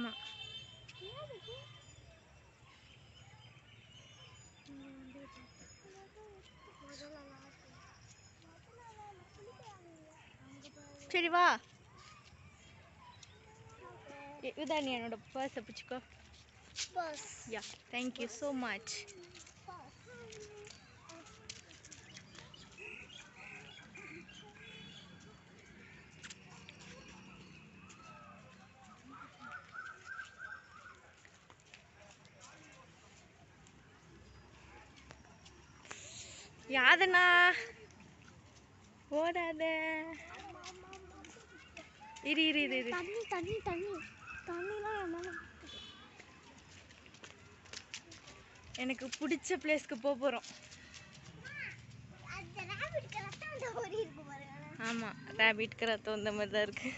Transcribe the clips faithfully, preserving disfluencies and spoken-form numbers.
ஆமா. சரி வா. இதா நீ என்னோட பர்ஸை பிடிச்சிக்கோ. Purse. Ya, thank you so much. யாதனா ஓடாத. இரு இரு இரு இரு. தண்ணி தண்ணி தண்ணி தண்ணிலாம் என்னால. எனக்கு பிடிச்ச பிளேஸ்க்கு போக போகிறோம். ஆமாம், ரேபிட்க்கு ரத்தம் இந்த மாதிரி தான் இருக்கு.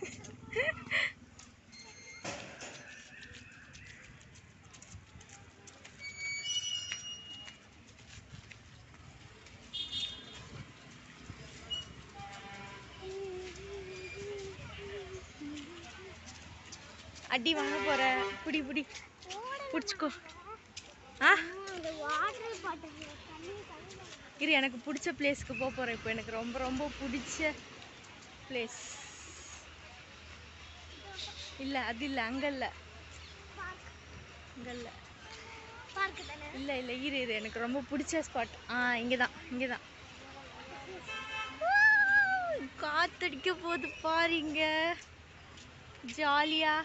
அடி வாங்க போற. புடி புடி பிடிச்சிக்கோ. ஆ இரு, எனக்கு பிடிச்ச பிளேஸ்க்கு போக போகிறேன் இப்போ. எனக்கு ரொம்ப ரொம்ப பிடிச்ச பிளேஸ். இல்லை அது இல்லை, அங்கே இல்லை, அங்கே இல்லை, இல்லை இல்லை, இரு இரு, எனக்கு ரொம்ப பிடிச்ச ஸ்பாட். ஆ இங்கே தான், இங்கே தான். காத்தடிக்க போகுது பாருங்க, ஜாலியா.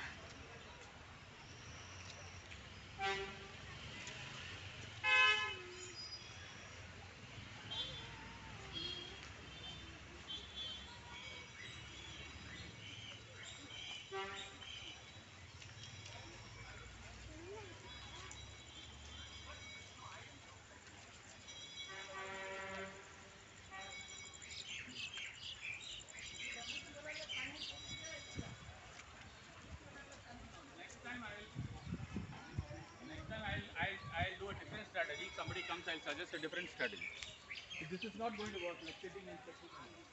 Somebody comes, I'll suggest a different strategy. If this is not going to work, like sitting and sitting.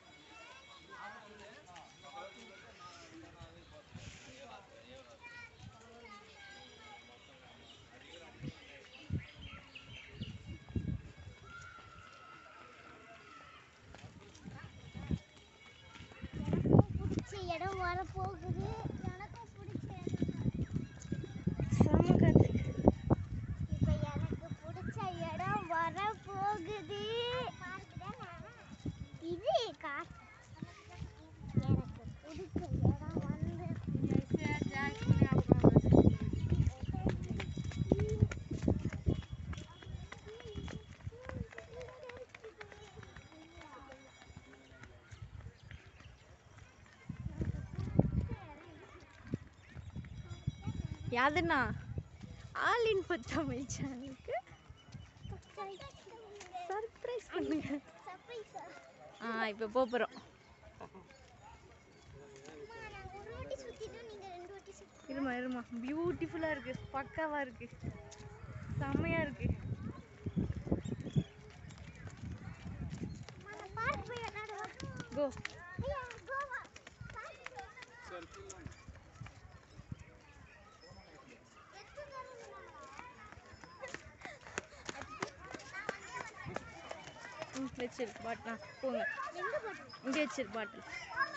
இடம் வர போகுது. எனக்கும் பிடிச்ச செம்ம காத்து. இப்போ எனக்கு பிடிச்ச இடம் வர போகுது. இது காத்து. எனக்கு பிடிச்ச இடம் வந்து யாதுன்னா ஆலின் பத்தமிழ் சேனலுக்கு சர்ப்ரைஸ் பண்ணுங்க. ஆ இப்போ போகிறோம். இருமா இருமா, பியூட்டிஃபுல்லாக இருக்கு, பக்காவாக இருக்கு, செம்மையாக இருக்கு. கோ. வச்சிரு பாட்டில், போங்க. இங்கே வச்சிரு பாட்டில்.